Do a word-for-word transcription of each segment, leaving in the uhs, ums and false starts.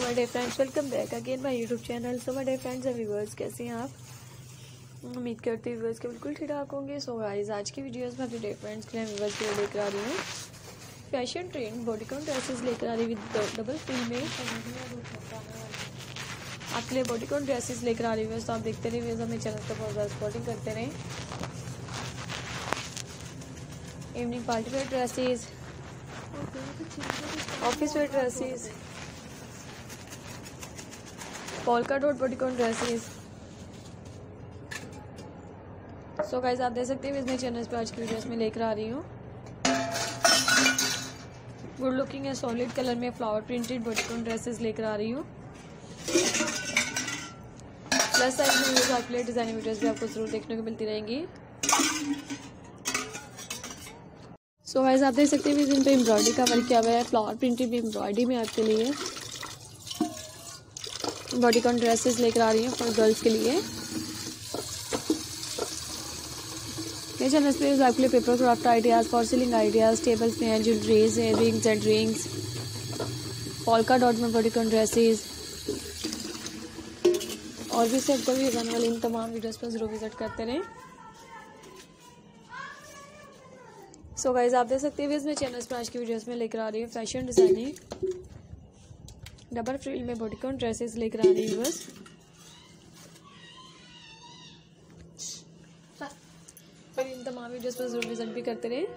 My dear friends, welcome back again my YouTube channel. So my dear friends and viewers, कैसे हैं आप? उम्मीद करती हूँ व्यूअर्स के बिल्कुल ठीक ठाक होंगे। सो गाइस, आज की वीडियोस में अपने डियर फ्रेंड्स के लिए व्यूअर्स के लिए लेकर आ रही हूँ फैशन ट्रेंड बॉडीकॉन ड्रेसेस लेकर आ रही विद डबल फ्रिल में आपके लिए बॉडीकॉन ड्रेसेस लेकर आ रही हूँ। तो आप देखते रहिए व्यूअर्स, हमें चैनल पर बहुत ज़्यादा सपोर्टिंग करते रहें। Evening party wear dresses, office wear dresses, polka dot bodycon dresses. So guys, आप देख सकते हैं इसमें चैनल पे आज की वीडियोस में लेकर आ रही हूँ गुड लुकिंग है सॉलिड कलर में फ्लावर प्रिंटेड बॉडीकॉन ड्रेसेस लेकर आ रही हूँ। प्लस साइज में वीडियोस आपके लिए डिजाइनिंग वीडियोस भी आपको जरूर देखने को मिलती रहेंगी। सो गाइस, आप देख सकते हैं इन पे एम्ब्रॉयडरी का वर्क किया हुआ है, फ्लावर प्रिंटेड भी एम्ब्रॉयडरी में आपके लिए बॉडीकॉन ड्रेसेस लेकर आ रही हूँ फॉर गर्ल्स के लिए। मेरे चैनल पे आपके लिए paper craft ideas, for ideas, tables में ज्वेलरीज है, rings and rings, polka dot में बॉडीकॉन ड्रेसेस और भी सब भी आने वाले इन तमाम वीडियोस पर जरूर विजिट करते रहें। सो गाइस, आप देख सकते हैं इसमें चैनल्स पर आज की वीडियोस में लेकर आ रही हूँ फैशन डिजाइनिंग डबल फ्रिल में बॉडीकॉन ड्रेसेस लेकर आ रही हूँ बस। फिर इन तमाम वीडियोस पर जरूर विजिट भी करते रहे।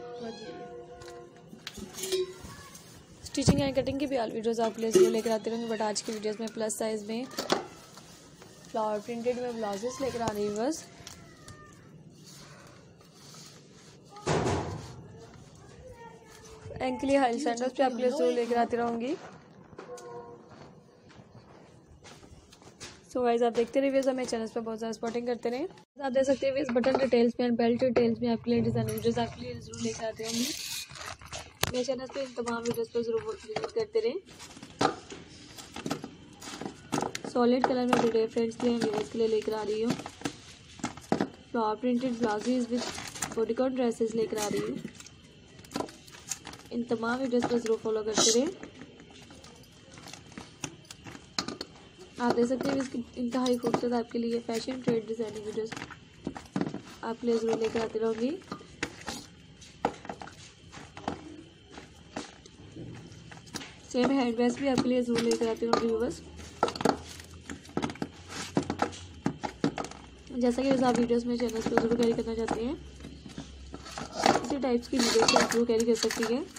स्टिचिंग एंड कटिंग की भी ऑल वीडियोस आप ले जरूर लेकर आते रहेंगे, बट आज की वीडियोस में प्लस साइज में फ्लावर प्रिंटेड में ब्लाउजेस लेकर आ रही हूँ बस। एंड के लिए हाई सैंडल्स पे आपके लिए जरूर लेकर आती रहूँगी। सो गाइस, आप देखते रहिए हमें चैनल पर बहुत ज़्यादा सपोर्टिंग करते रहे। आप देख सकते हैं इस बटन डिटेल्स में, बेल्ट डिटेल्स में आपके लिए डिजाइन वीडियोस आपके लिए जरूर लेकर आती रहूँगी। मेरे चैनल पे इन तमाम वीडियोस पर जरूर विजिट करते रहे। सॉलिड कलर में टुडे फ्रेंड्स के लिए व्यूअर्स के लिए लेकर आ रही हूँ flower printed blouses with bodycon dresses लेकर आ रही हूँ। इन तमाम वीडियोस पर जरूर फॉलो करते रहे। आप देख सकते हैं इसकी इंतहाई खूबसूरत आपके लिए फैशन ट्रेड डिजाइनिंग वीडियोस आपके लिए जरूर लेकर आती रहूँगी। सेम हैंड बैग्स भी आपके लिए जरूर लेकर आती रहूँगी बस। जैसा कि आप वीडियोस में चैनल पर जरूर कैरी करना चाहते हैं, इसी टाइप्स की वीडियोस आप जरूर कैरी कर सकती है।